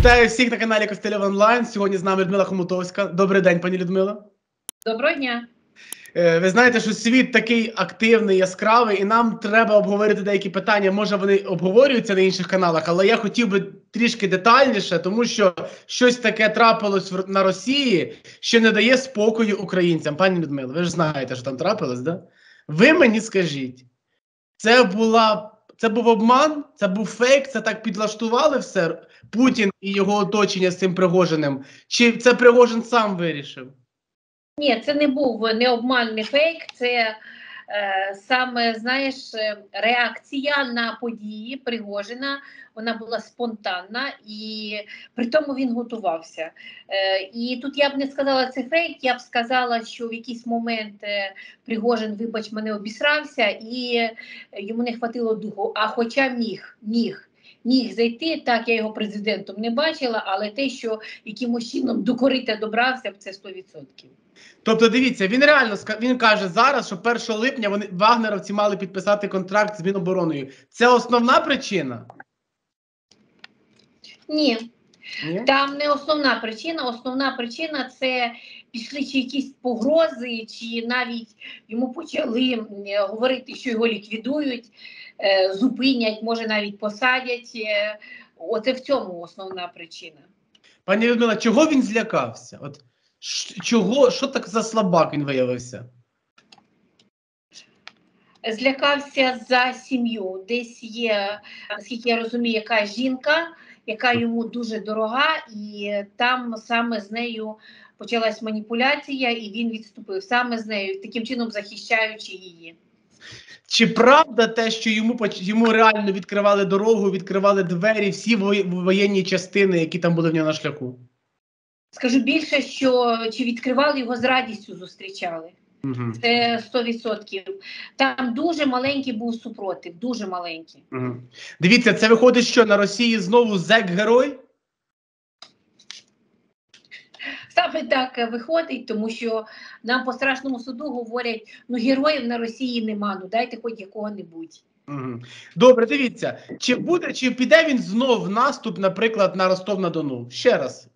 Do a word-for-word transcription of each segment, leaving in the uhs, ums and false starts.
Вітаю всіх на каналі Костельов Онлайн. Сьогодні з нами Людмила Хомутовська. Добрий день, пані Людмила. Доброго дня. Ви знаєте, що світ такий активний, яскравий, і нам треба обговорити деякі питання. Може, вони обговорюються на інших каналах, але я хотів би трішки детальніше, тому що щось таке трапилось на Росії, що не дає спокою українцям. Пані Людмила, ви ж знаєте, що там трапилось, да? Ви мені скажіть, це була... Це був обман, це був фейк, це так підлаштували все, Путін і його оточення з цим Пригожиним? Чи це Пригожин сам вирішив? Ні, це не був не обман, не фейк, це е, саме, знаєш, реакція на події Пригожина, вона була спонтанна і при тому він готувався. Е, і тут я б не сказала це фейк, я б сказала, що в якийсь момент е, Пригожин, вибач, мене обісрався і йому не хватило духу, а хоча міг, міг. Міг зайти, так, я його президентом не бачила, але те, що якимось чином до корита добрався, це сто відсотків. Тобто, дивіться, він реально, він каже зараз, що першого липня вони, вагнеровці мали підписати контракт з Мінобороною. Це основна причина? Ні. Ні? Там не основна причина. Основна причина – це пішли чи якісь погрози, чи навіть йому почали говорити, що його ліквідують, зупинять, може навіть посадять. Оце в цьому основна причина. Пані Людмила, чого він злякався? От чого, що так за слабак він виявився? Злякався за сім'ю. Десь є, наскільки я розумію, якась жінка, яка йому дуже дорога, і там саме з нею почалась маніпуляція, і він відступив саме з нею, таким чином захищаючи її. Чи правда те, що йому, йому реально відкривали дорогу, відкривали двері, всі воєнні частини, які там були в нього на шляху? Скажу більше, що чи відкривали, його з радістю зустрічали. Угу. Це сто відсотків. Там дуже маленький був супротив, дуже маленький. Угу. Дивіться, це виходить, що на Росії знову зек-герой? Саме так виходить, тому що нам по страшному суду говорять, ну героїв на Росії нема, ну дайте хоч якого-небудь. Угу. Добре, дивіться, чи буде, чи піде він знов в наступ, наприклад, на Ростов-на-Дону? Ще раз.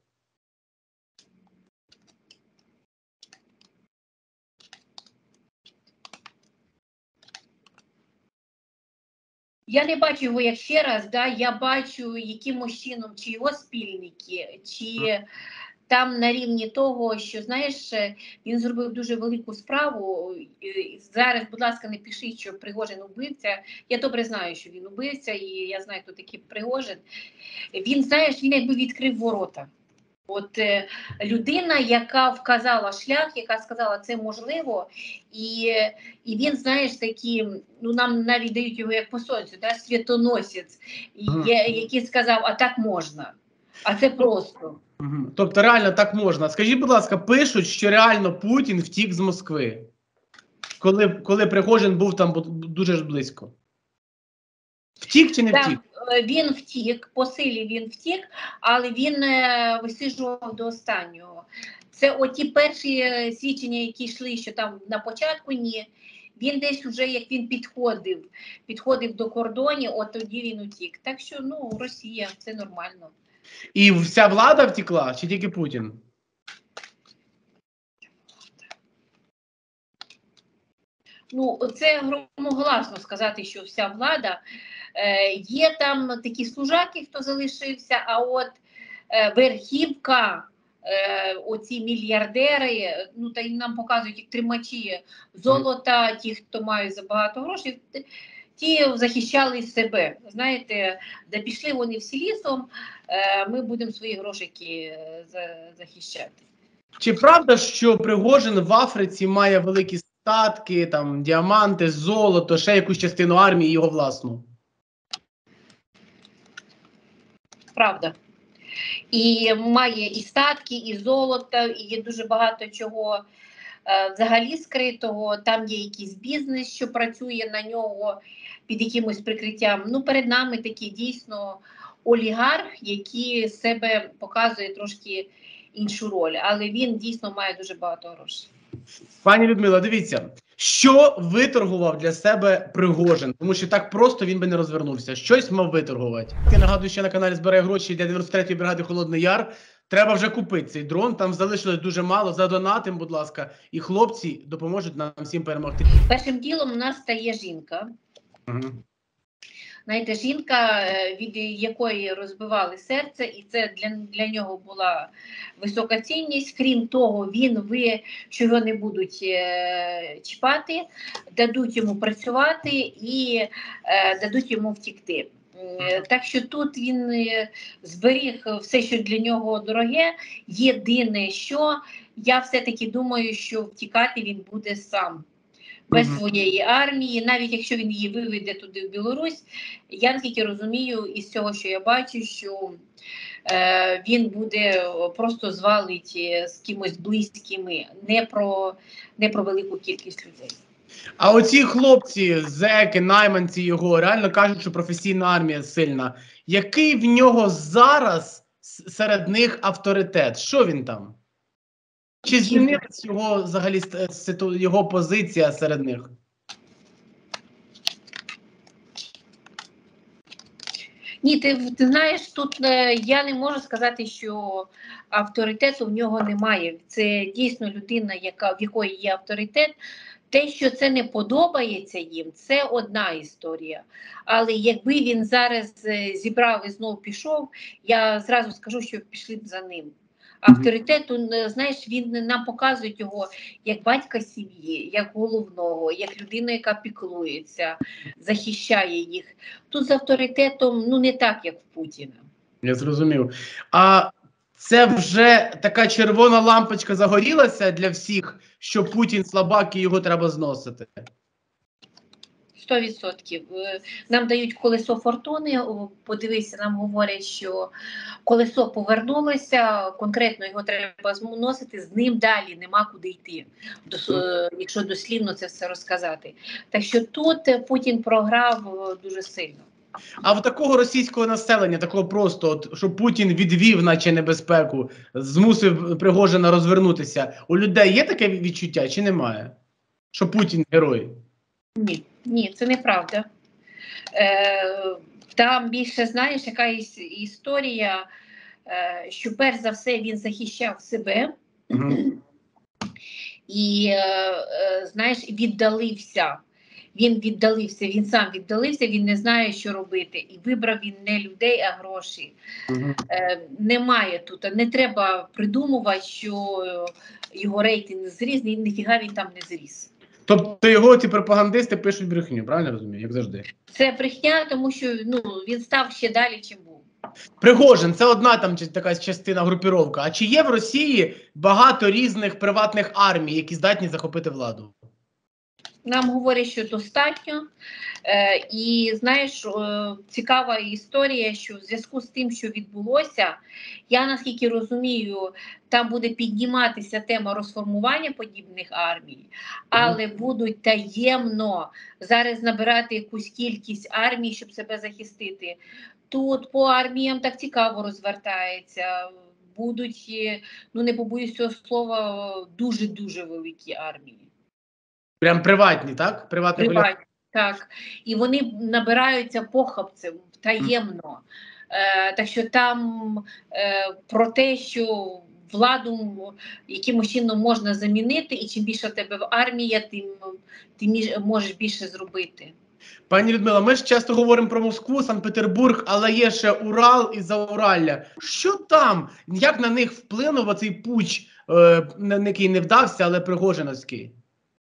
Я не бачу його як ще раз, да? Я бачу якимось чином, чи його спільники, чи там на рівні того, що, знаєш, він зробив дуже велику справу. Зараз, будь ласка, не пишіть, що Пригожин убивця. Я добре знаю, що він убивця, і я знаю, хто такий Пригожин. Він, знаєш, він якби відкрив ворота. От е, людина, яка вказала шлях, яка сказала, це можливо, і, і він, знаєш, такі, ну нам навіть дають його як по сонцю, да, світоносець, який сказав, а так можна, а це просто. Тобто реально так можна. Скажіть, будь ласка, пишуть, що реально Путін втік з Москви, коли, коли Пригожин був там дуже ж близько. Втік чи не втік? Так, він втік, по силі він втік, але він е, висиджував до останнього. Це оті перші свідчення, які йшли, що там на початку ні. Він десь вже, як він підходив, підходив до кордонів, от тоді він утік. Так що, ну, Росія, це нормально. І вся влада втекла, чи тільки Путін? Ну, це громогласно сказати, що вся влада. Е, є там такі служаки, хто залишився, а от е, верхівка, е, оці мільярдери, ну, та й нам показують як тримачі золота, ті, хто мають забагато грошей, ті захищали себе. Знаєте, де пішли вони всі лісом, е, ми будемо свої грошики захищати. Чи правда, що Пригожин в Африці має великі статки, там, діаманти, золото, ще якусь частину армії його власну? Правда. І має і статки, і золото, і є дуже багато чого е, взагалі скритого. Там є якийсь бізнес, що працює на нього під якимось прикриттям. Ну, перед нами такий дійсно олігарх, який себе показує трошки іншу роль. Але він дійсно має дуже багато грошей. Пані Людмила, дивіться, що виторгував для себе Пригожин? Тому що так просто він би не розвернувся. Щось мав виторгувати. Я нагадую, що на каналі збирає гроші для дев'яносто третьої бригади Холодний Яр. Треба вже купити цей дрон. Там залишилось дуже мало. Задонатим, будь ласка, і хлопці допоможуть нам всім перемогти. Першим ділом у нас стає жінка. Угу. Знаєте, жінка, від якої розбивали серце, і це для, для нього була висока цінність. Крім того, він, ви, що його не будуть е, чіпати, дадуть йому працювати і е, дадуть йому втікти. Е, так що тут він е, зберіг все, що для нього дороге. Єдине, що я все-таки думаю, що втікати він буде сам. Без uh-huh. своєї армії, навіть якщо він її виведе туди в Білорусь, я наскільки розумію із цього, що я бачу, що е, він буде просто звалить з кимось близькими, не про, не про велику кількість людей. А оці хлопці, зеки, найманці його, реально кажуть, що професійна армія сильна. Який в нього зараз серед них авторитет? Що він там? Чи змінилась його взагалі його позиція серед них? Ні, ти, ти знаєш, тут е, я не можу сказати, що авторитету в нього немає. Це дійсно людина, яка, в якої є авторитет. Те, що це не подобається їм, це одна історія. Але якби він зараз зібрав і знову пішов, я зразу скажу, що пішли б за ним. Авторитету, знаєш, він нам показує його як батька сім'ї, як головного, як людину, яка піклується, захищає їх. Тут з авторитетом, ну, не так, як в Путіна. Я зрозумів. А це вже така червона лампочка загорілася для всіх, що Путін слабак і його треба зносити? Сто відсотків. Нам дають колесо фортуни, подивися, нам говорять, що колесо повернулося, конкретно його треба зносити, з ним далі нема куди йти, якщо дослівно це все розказати. Так що тут Путін програв дуже сильно. А в такого російського населення, такого просто, от, що Путін відвів наче небезпеку, змусив Пригожина розвернутися, у людей є таке відчуття чи немає? Що Путін герой? Ні, ні, це неправда. Е, там більше, знаєш, яка історія, е, що перш за все він захищав себе, угу. і, е, знаєш, віддалився. Він віддалився, він сам віддалився, він не знає, що робити. І вибрав він не людей, а гроші. Угу. Е, немає тут, не треба придумувати, що його рейтинг зріс, ніфіга він там не зріс. Тобто його ці пропагандисти пишуть брехню, правильно розумію, як завжди? Це брехня, тому що ну, він став ще далі, чим був. Пригожин – це одна там така частина групіровка. А чи є в Росії багато різних приватних армій, які здатні захопити владу? Нам говорять, що достатньо. Е, і, знаєш, е, цікава історія, що в зв'язку з тим, що відбулося, я, наскільки розумію, там буде підніматися тема розформування подібних армій, але будуть таємно зараз набирати якусь кількість армій, щоб себе захистити. Тут по арміям так цікаво розвертається. Будуть, ну не побоюсь цього слова, дуже-дуже великі армії. Прям приватні, так? Приватні, приватні, так. І вони набираються похабцем, таємно. Е, так що там е, про те, що владу якимось чином можна замінити, і чим більше в тебе в армія, тим ти можеш більше зробити. Пані Людмила, ми ж часто говоримо про Москву, Санкт-Петербург, але є ще Урал і Зауралля. Що там? Як на них вплинув оцей путч, е, який не вдався, але пригожиновський?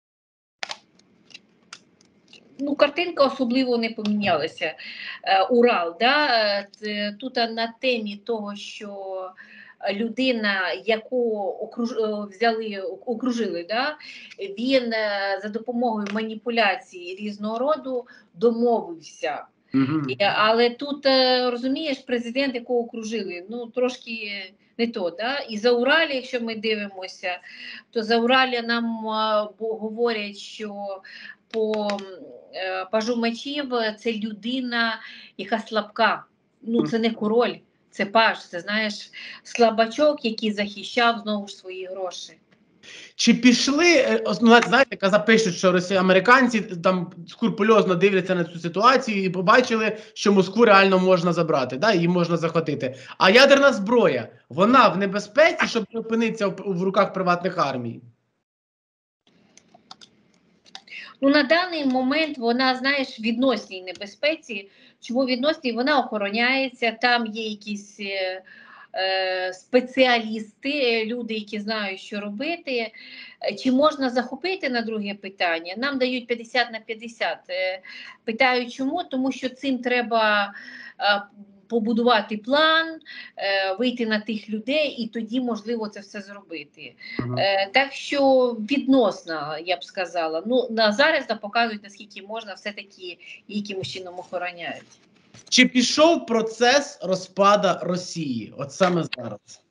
Ну, картинка особливо не помінялася. Е, Урал, да? Тут на темі того, що людина, яку окруж... взяли, окружили, да? Він за допомогою маніпуляцій різного роду домовився. Mm-hmm. Але тут, розумієш, президент, якого окружили, ну, трошки не то, да? І Зауралля, якщо ми дивимося, то Зауралля нам а, говорять, що по е, пажу мечів це людина, яка слабка. Ну, це не король, це паж, це, знаєш, слабачок, який захищав знову ж свої гроші. Чи пішли, е, ос- ну, знаєте, каза пишуть, що росі... американці там скрупульозно дивляться на цю ситуацію і побачили, що Москву реально можна забрати, да, її можна захватити. А ядерна зброя, вона в небезпеці, щоб не опинитися в, в руках приватних армій? Ну, на даний момент вона, знаєш, в відносній небезпеці. Чому відносній? Вона охороняється, там є якісь е, е, спеціалісти, люди, які знають, що робити. Е, Чи можна захопити, на друге питання? Нам дають п'ятдесят на п'ятдесят. Е, Питаю, чому? Тому що цим треба е, побудувати план, е, вийти на тих людей і тоді можливо це все зробити. Угу. Е, Так що відносно, я б сказала. Ну, на зараз нам показують, наскільки можна все-таки якимось чином охороняють. Чи пішов процес розпада Росії? От саме зараз.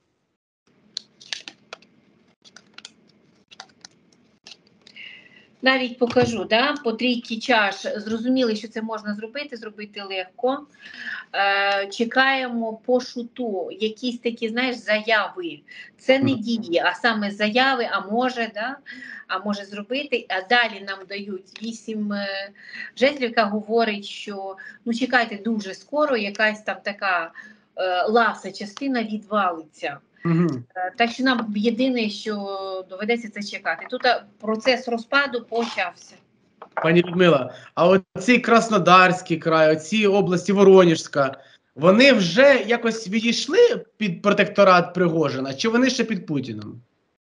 Навіть покажу, да, по трійки чаш зрозуміли, що це можна зробити, зробити легко. Е, Чекаємо по шуту якісь такі, знаєш, заяви. Це не дії, а саме заяви, а може, да, а може зробити. А далі нам дають вісім е, жезлів, яка говорить, що ну чекайте, дуже скоро якась там така е, ласа частина відвалиться. Угу. Так що нам єдине, що доведеться це чекати. Тут процес розпаду почався. Пані Людмила, а оці Краснодарський край, оці області Воронежська, вони вже якось відійшли під протекторат Пригожина, чи вони ще під Путіном?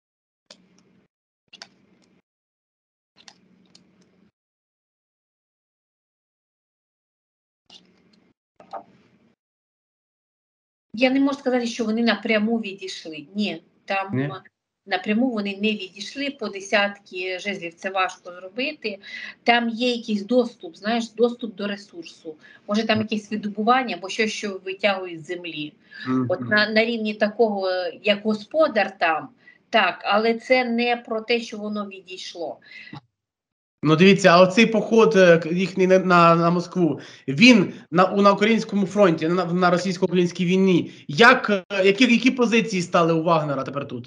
Я не можу сказати, що вони напряму відійшли. Ні, там Ні? напряму вони не відійшли, по десятки жезлів це важко зробити. Там є якийсь доступ, знаєш, доступ до ресурсу. Може там якесь видобування, або щось, що витягують з землі. Мгм. От на, на рівні такого, як господар там, так, але це не про те, що воно відійшло. Ну дивіться, а оцей поход е, к- їхній на, на, на Москву, він на, у- на українському фронті, на, на російсько-українській війні, як, е, які, які позиції стали у Вагнера тепер тут?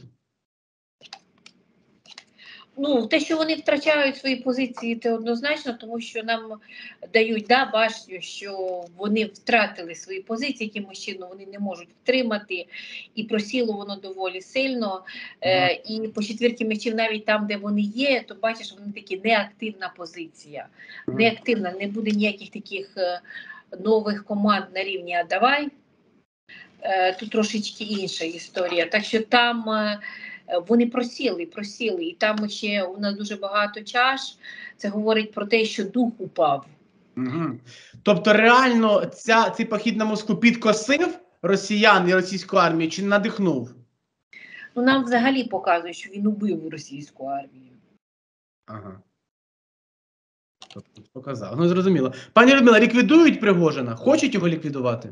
Ну, те, що вони втрачають свої позиції, це однозначно, тому що нам дають да, башню, що вони втратили свої позиції, якимось чином вони не можуть втримати, і просіло воно доволі сильно. Е, і по четвірки мечів, навіть там, де вони є, то бачиш, вони такі неактивна позиція. Неактивна, не буде ніяких таких е, нових команд на рівні «а давай». Е, тут трошечки інша історія. Так що там е, вони просіли, просіли. І там ще у нас дуже багато чаш. Це говорить про те, що дух упав. Угу. Тобто реально ця, цей похід на Москву підкосив росіян і російську армію чи надихнув? Ну, нам взагалі показують, що він убив російську армію. Ага. Тобто показав. Ну, зрозуміло. Пані Людмила, ліквідують Пригожина? Хочуть його ліквідувати?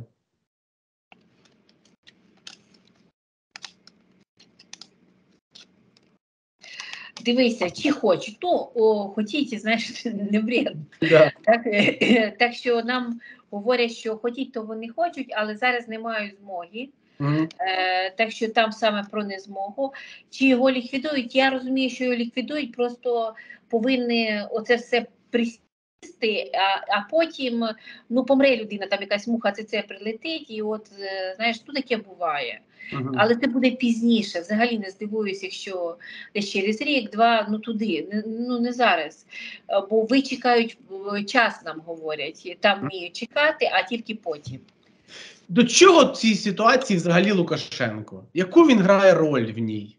Дивися, чи хочуть. Ну, о, хотіть, знаєш, не бред. Да. Так, так що нам говорять, що хотіть, то вони хочуть, але зараз не мають змоги. Угу. Е, так що там саме про незмогу. Чи його ліквідують? Я розумію, що його ліквідують, просто повинні оце все присісти, а, а потім ну, помре людина, там якась муха це це прилетить, і от, е, знаєш, тут таке буває. Угу. Але це буде пізніше. Взагалі не здивуюся, якщо десь через рік, два, ну туди, не, ну не зараз. Е, Бо ви чекають, е, час нам говорять, там вміють чекати, а тільки потім. До чого в цій ситуації взагалі Лукашенко? Яку він грає роль в ній?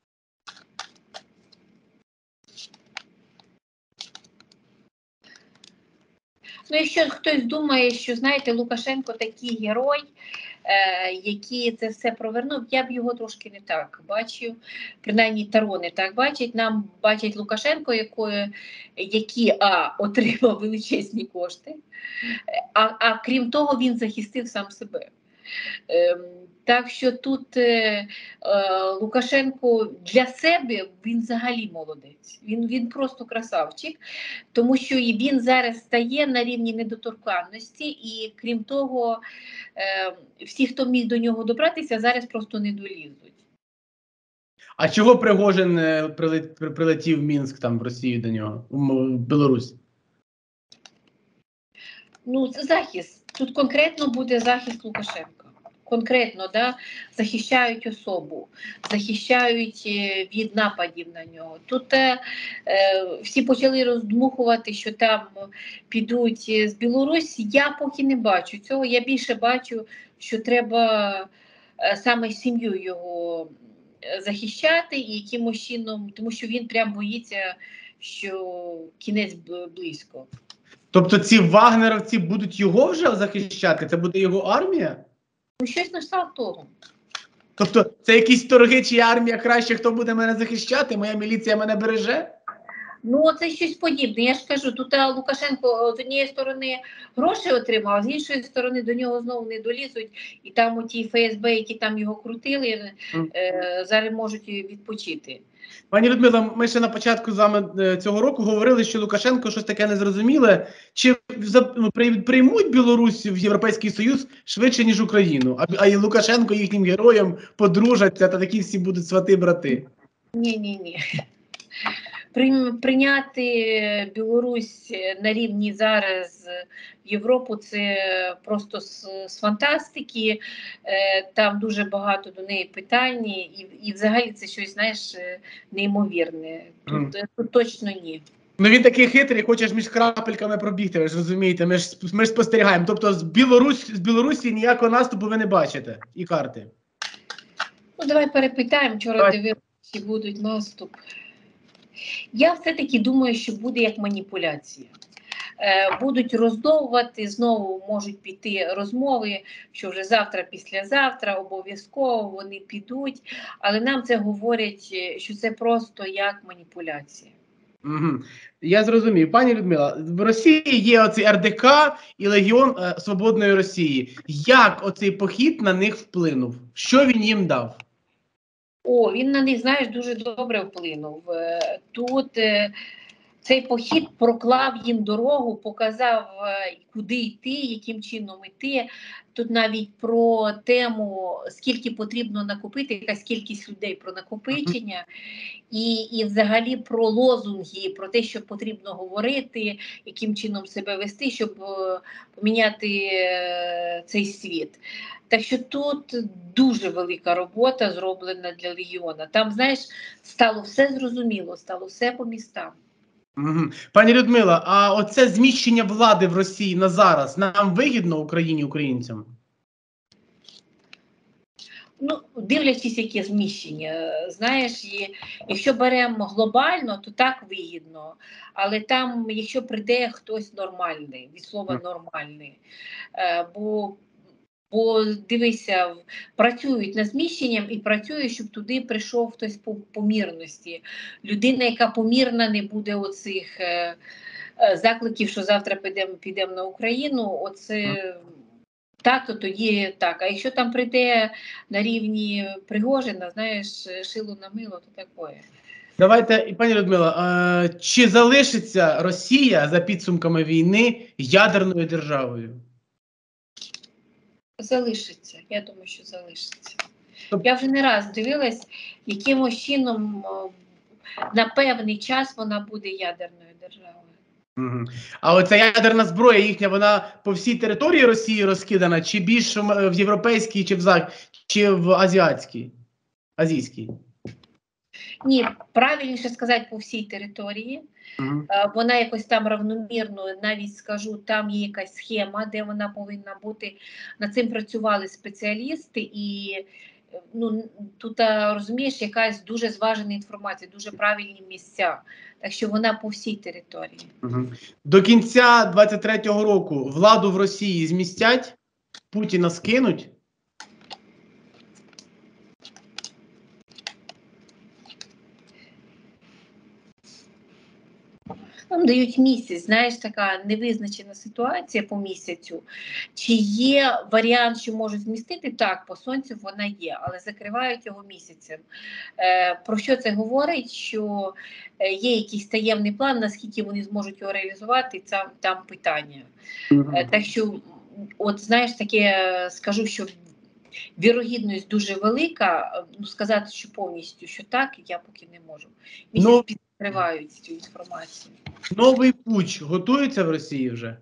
Ну, якщо хтось думає, що, знаєте, Лукашенко такий герой, е, який це все провернув, я б його трошки не так бачив. Принаймні Таро не так бачить. Нам бачить Лукашенко, якої, який а, отримав величезні кошти, а, а крім того, він захистив сам себе. Ем, так що тут е, е, Лукашенко для себе він взагалі молодець. Він, він просто красавчик, тому що і він зараз стає на рівні недоторканності, і крім того, е, всі, хто міг до нього добратися, зараз просто не долізуть. А чого Пригожин е, прилет- при- прилетів в Мінськ, там, в Росію до нього, в М- в Білорусь? Ну, це захист. Тут конкретно буде захист Лукашенка. Конкретно, да, захищають особу, захищають е, від нападів на нього. Тут е, е, всі почали роздмухувати, що там підуть з Білорусі. Я поки не бачу цього. Я більше бачу, що треба е, саме сім'ю його захищати і якимось чином, тому що він прям боїться, що кінець б- близько. Тобто ці вагнеровці будуть його вже захищати? Це буде його армія? Ну, щось на кшталт того. Тобто це якісь торги, чи армія краще, хто буде мене захищати, моя міліція мене береже? Ну, це щось подібне. Я ж кажу, тут а, Лукашенко з однієї сторони гроші отримав, а з іншої сторони до нього знову не долізуть, і там у ті Ф С Б, які там його крутили, е, зараз можуть відпочити. Пані Людмила, ми ще на початку з вами е, цього року говорили, що Лукашенко щось таке незрозуміле. Чи за- ну, при- приймуть Білорусь в Європейський Союз швидше, ніж Україну? А, а і Лукашенко їхнім героям подружаться, та такі всі будуть свати-брати. Ні-ні-ні. Прийняти Білорусь на рівні зараз Європу – це просто з, з фантастики, там дуже багато до неї питань, і, і взагалі це щось, знаєш, неймовірне. Тут, mm. тут точно ні. Ну він такий хитрий, хоче ж між крапельками пробігти, ви ж розумієте, ми ж, ми ж спостерігаємо. Тобто з, Білорусь, з Білорусі ніякого наступу ви не бачите, і карти. Ну давай перепитаємо, вчора дивилися, чи будуть наступ. Я все-таки думаю, що буде як маніпуляція. Е, будуть роздовувати, знову можуть піти розмови, що вже завтра, післязавтра, обов'язково вони підуть, але нам це говорять, що це просто як маніпуляція. Угу. Я зрозумів. Пані Людмила, в Росії є оцей Р Д К і Легіон е, Свободної Росії. Як оцей похід на них вплинув? Що він їм дав? О, він на них, знаєш, дуже добре вплинув. Тут е, цей похід проклав їм дорогу, показав, е, куди йти, яким чином йти. Тут навіть про тему, скільки потрібно накопити, якась кількість людей про накопичення, і, і взагалі про лозунги, про те, що потрібно говорити, яким чином себе вести, щоб е, поміняти е, цей світ. Так що тут дуже велика робота зроблена для Легіона. Там, знаєш, стало все зрозуміло, стало все по містам. Угу. Пані Людмила, а оце зміщення влади в Росії на зараз нам вигідно Україні, українцям? Ну, дивлячись, яке зміщення. Знаєш, і, якщо беремо глобально, то так вигідно. Але там, якщо прийде хтось нормальний, від слова нормальний, е, бо Бо, дивися, працюють над зміщенням і працюють, щоб туди прийшов хтось по помірності. Людина, яка помірна, не буде оцих е, е, закликів, що завтра підемо підем на Україну, оце так, то тоді так. А якщо там прийде на рівні Пригожина, знаєш, шило на мило, то таке. Давайте, пані Людмила, е, чи залишиться Росія за підсумками війни ядерною державою? Залишиться, я думаю, що залишиться. Я вже не раз дивилась, якимось чином на певний час вона буде ядерною державою. Угу. А оця ядерна зброя їхня, вона по всій території Росії розкидана, чи більше в європейській, чи в Зах... чи в азіатській, азійській? Ні, правильніше сказати, по всій території. Uh-huh. Вона якось там равномірно, навіть скажу, там є якась схема, де вона повинна бути. Над цим працювали спеціалісти і, ну, тут, розумієш, якась дуже зважена інформація, дуже правильні місця. Так що вона по всій території. Uh-huh. До кінця двадцять третього року владу в Росії змістять? Путіна скинуть? Нам дають місяць, знаєш, така невизначена ситуація по місяцю. Чи є варіант, що можуть змістити? Так, по сонцю вона є, але закривають його місяцем. Е, про що це говорить? Що є якийсь таємний план, наскільки вони зможуть його реалізувати, це там питання. Е, так що, от знаєш, таке скажу, що вірогідність дуже велика. Ну, сказати, що повністю, що так, я поки не можу. Місяць Ну, підкривають цю інформацію. Новий путч готується в Росії вже?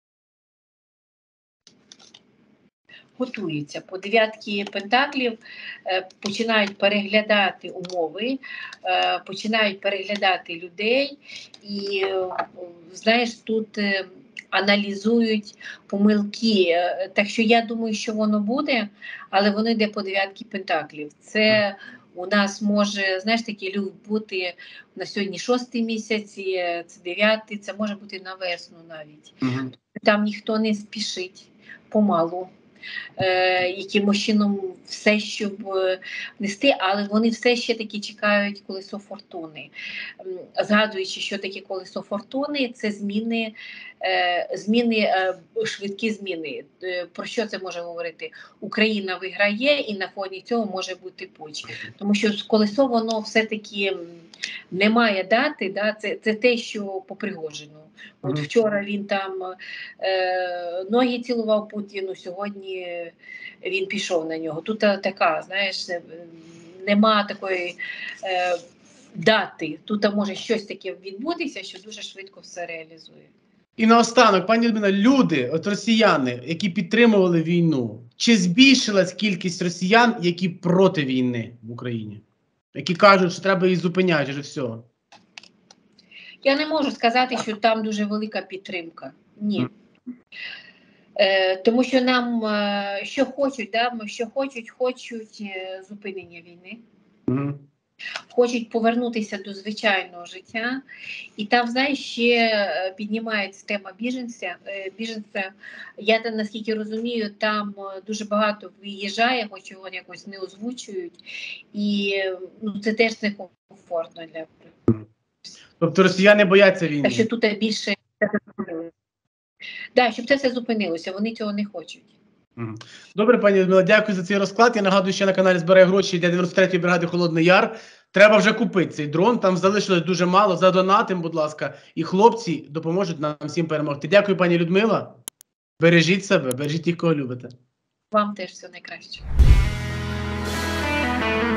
Готуються. По дев'ятки пентаклів е, починають переглядати умови, е, починають переглядати людей і, е, знаєш, тут е, аналізують помилки. Е, так що я думаю, що воно буде, але воно йде по дев'ятки пентаклів. Це у нас може, знаєш, такі люк бути на сьогодні шостий місяць, це дев'ятий, це може бути на весну навіть. Угу. Там ніхто не спішить, помалу. Е, якимось чином все, щоб нести, але вони все ще таки чекають колесо фортуни. Згадуючи, що таке колесо фортуни, це зміни, е, зміни е, швидкі зміни. Е, про що це може говорити? Україна виграє і на фоні цього може бути путч. Тому що колесо, воно все-таки не має дати, да? це, це те, що по Пригожину. От вчора він там е, ноги цілував Путіну, сьогодні він пішов на нього. Тут така, знаєш, нема такої е, дати. Тут може щось таке відбутися, що дуже швидко все реалізує. І наостанок, пані Людмила, люди, от росіяни, які підтримували війну, чи збільшилась кількість росіян, які проти війни в Україні? Які кажуть, що треба її зупиняти, вже все. Я не можу сказати, що там дуже велика підтримка. Ні. Е, тому що нам, е, що хочуть, да, що хочуть, хочуть е, зупинення війни. Угу. Хочуть повернутися до звичайного життя. І там, знаєш, ще піднімається тема біженця. Е, біженця. Я там, наскільки розумію, там дуже багато виїжджає, хоч його якось не озвучують. І ну, це теж некомфортно для. Тобто росіяни бояться війни? Так що тут більше... Да, щоб це все зупинилося, вони цього не хочуть. Добре, пані Людмила, дякую за цей розклад. Я нагадую, що на каналі збирає гроші для дев'яносто третьої бригади Холодний Яр. Треба вже купити цей дрон, там залишилось дуже мало. Задонатим, будь ласка, і хлопці допоможуть нам всім перемогти. Дякую, пані Людмила. Бережіть себе, бережіть тих, кого любите. Вам теж все найкраще.